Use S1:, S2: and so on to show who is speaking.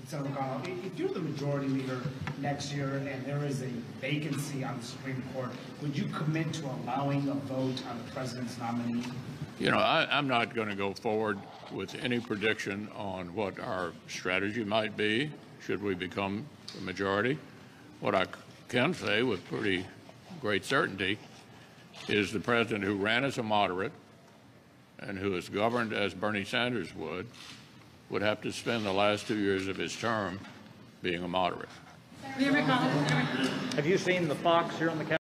S1: Senator McConnell, if you're the majority leader next year and there is a vacancy on the Supreme Court, would you commit to allowing a vote on the president's nominee?
S2: You know, I'm not going to go forward with any prediction on what our strategy might be should we become the majority. What I can say with pretty great certainty is the president who ran as a moderate and who is governed as Bernie Sanders would have to spend the last 2 years of his term being a moderate.
S3: Have you seen the Fox here on the Capitol?